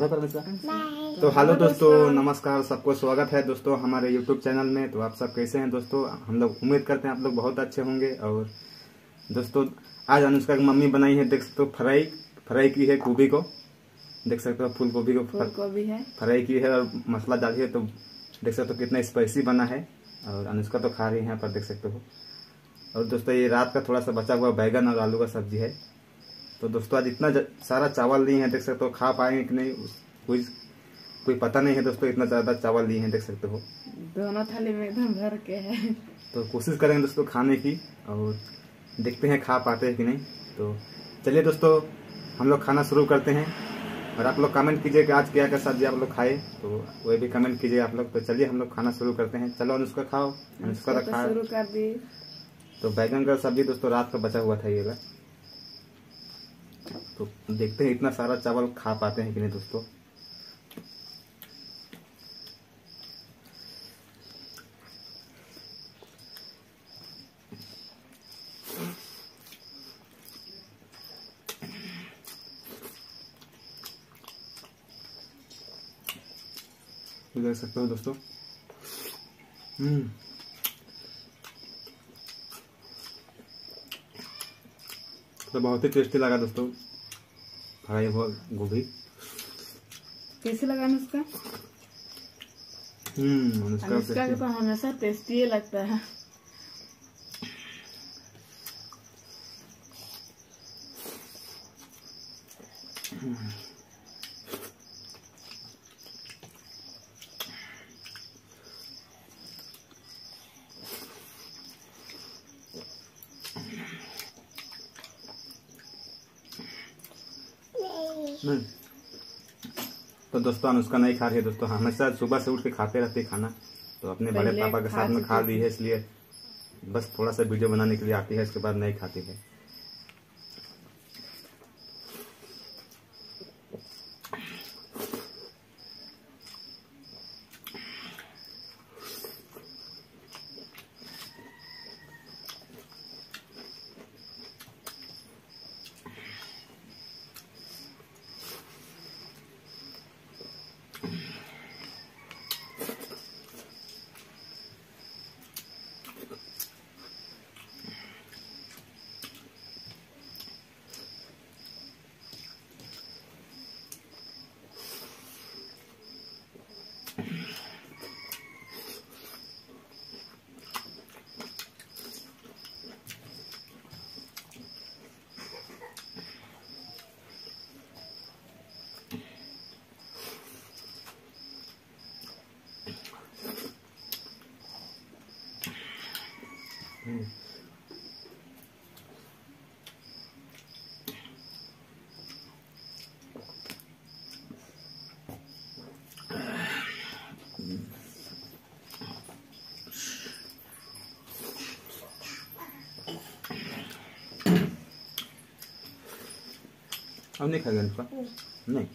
Bye कर दो। तो हेलो दोस्तों, नमस्कार, सबको स्वागत है दोस्तों हमारे यूट्यूब चैनल में। तो आप सब कैसे हैं दोस्तों? हम लोग उम्मीद करते हैं आप लोग बहुत अच्छे होंगे। और दोस्तों आज अनुष्का की मम्मी बनाई है, देख सकते हो फ्राई की है गोभी को, देख सकते हो फूल गोभी को है फ्राई की है और मसाला डाली है। तो देख सकते हो कितना स्पाइसी बना है। और अनुष्का तो खा रही है यहाँ पर, देख सकते हो। और दोस्तों ये रात का थोड़ा सा बचा हुआ बैगन और आलू का सब्जी है। तो दोस्तों आज इतना सारा चावल लिए हैं, देख सकते हो। खा पाएंगे कि नहीं कोई पता नहीं है दोस्तों। इतना ज्यादा चावल लिए हैं, देख सकते हो। दोनों थाली में एकदम भर के है। तो कोशिश करेंगे दोस्तों खाने की, और देखते हैं खा पाते हैं कि नहीं। तो चलिए दोस्तों हम लोग खाना शुरू करते हैं। और आप लोग कमेंट कीजिए कि आज क्या क्या सब्जी आप लोग खाए, तो वही भी कमेंट कीजिए आप लोग। तो चलिए हम लोग खाना शुरू करते हैं। चलो अनुष्का खाओ। अनुष्का तो खा शुरू कर दी। तो बैगन का सब्जी दोस्तों रात का बचा हुआ था ये वाला। तो देखते हैं इतना सारा चावल खा पाते हैं कि नहीं दोस्तों। देख सकते हो दोस्तों। तो बहुत ही टेस्टी लगा दोस्तों फ्राई हुआ गोभी। कैसे लगा अनुष्का? अनुष्का के तो हमेशा टेस्टी ही लगता है। तो दोस्तों अनुष्का नहीं खा रही है दोस्तों। हमेशा सुबह से उठ के खाते रहते खाना। तो अपने बड़े पापा के साथ में खा ली है, इसलिए बस थोड़ा सा वीडियो बनाने के लिए आती है, इसके बाद नहीं खाती है। अब नहीं खाएगा अनुष्का? नहीं।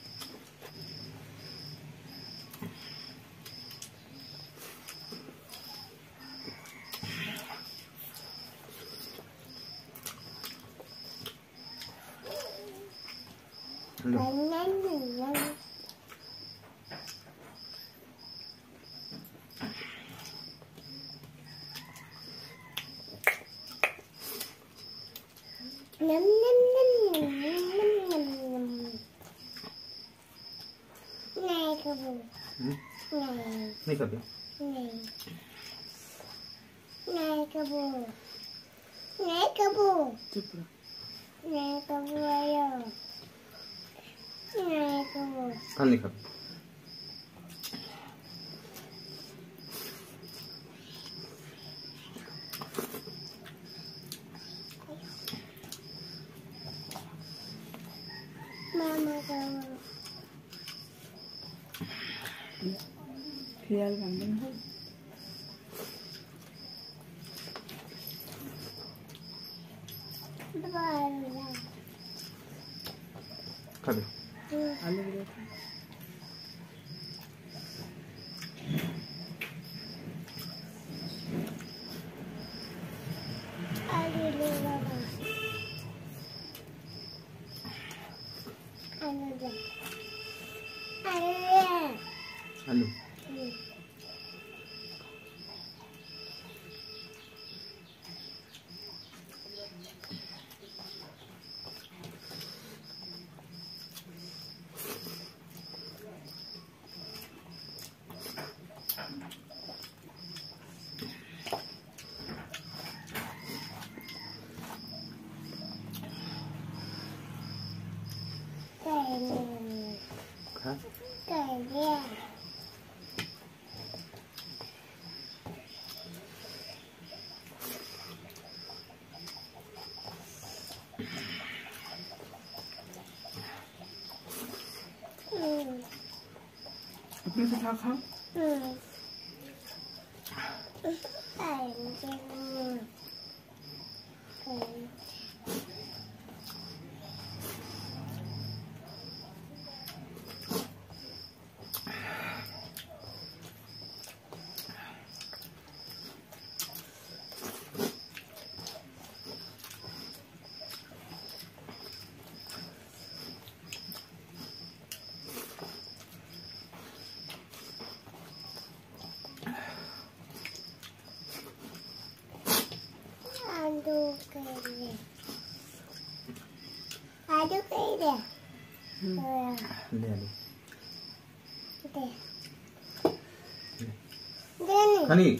नहीं खाते? कल नहीं खाते। ख्याल करना है। खा दे। आलू मैं से खा खा ले हनी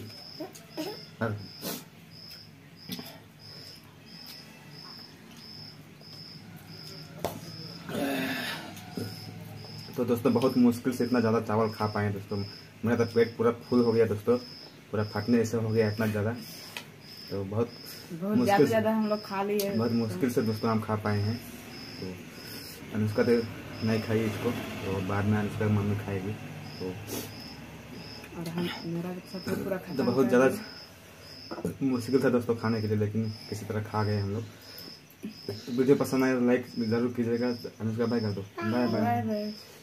तो दोस्तों बहुत मुश्किल से इतना ज़्यादा चावल खा पाए दोस्तों। मेरा तो पेट पूरा फुल हो गया दोस्तों, पूरा फटने जैसे हो गया इतना ज़्यादा। तो बहुत मुश्किल से हम लोग खा लिए, बहुत मुश्किल से दोस्तों हम खा पाए हैं। तो अनुष्का तो नहीं खाई इसको, तो बाद में अनुष्का की मम्मी खाएगी। तो और हम मेरा सब पूरा खत्म। तो बहुत ज़्यादा मुश्किल था दोस्तों खाने के लिए, लेकिन किसी तरह खा गए हम लोग। वीडियो पसंद आए तो लाइक जरूर कीजिएगा। अनुष्का बाय कर दो। Bye bye.